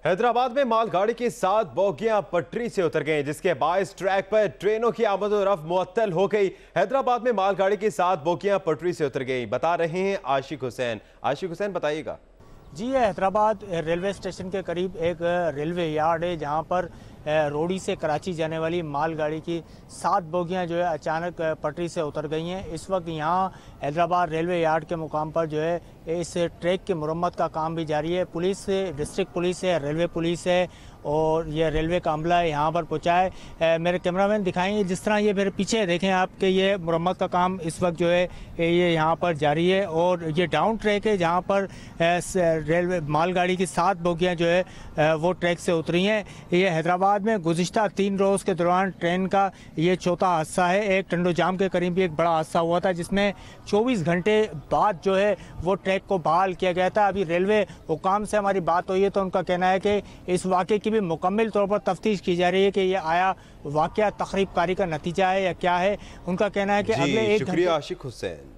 हैदराबाद में मालगाड़ी की 7 बोगियां पटरी से उतर गईं, जिसके बायस ट्रैक पर ट्रेनों की आमद-ओ-रफ्त मुअत्तल हो गई। हैदराबाद में मालगाड़ी की 7 बोगियां पटरी से उतर गईं, बता रहे हैं आशिक हुसैन। आशिक हुसैन, बताइएगा। जी, हैदराबाद रेलवे स्टेशन के करीब एक रेलवे यार्ड है जहां पर रोडी से कराची जाने वाली मालगाड़ी की 7 बोगियां जो है अचानक पटरी से उतर गई हैं। इस वक्त यहां हैदराबाद रेलवे यार्ड के मुकाम पर जो है इस ट्रैक की मुरम्मत का काम भी जारी है। पुलिस, डिस्ट्रिक्ट पुलिस है, रेलवे पुलिस है और ये रेलवे का अमला है यहाँ पर पहुँचा है। मेरे कैमरामैन दिखाएंगे जिस तरह ये मेरे पीछे देखें आप कि ये मुरम्मत का काम इस वक्त जो है ये यहाँ पर जारी है और ये डाउन ट्रैक है जहाँ पर रेलवे मालगाड़ी की 7 बोगियाँ जो है वो ट्रैक से उतरी हैं। ये हैदराबाद में गुज़िश्ता 3 रोज़ के दौरान ट्रेन का ये चौथा हादसा है। एक टंडो जाम के करीब भी एक बड़ा हादसा हुआ था जिसमें 24 घंटे बाद जो है वो ट्रैक को बहाल किया गया था। अभी रेलवे हुकाम से हमारी बात हुई है तो उनका कहना है कि इस वाक़े की भी मुकम्मल तौर पर तफ्तीश की जा रही है कि ये आया वाक़या तखरीबकारी का नतीजा है या क्या है। उनका कहना है कि अगले एक शुक्रिया आशिक हुसैन।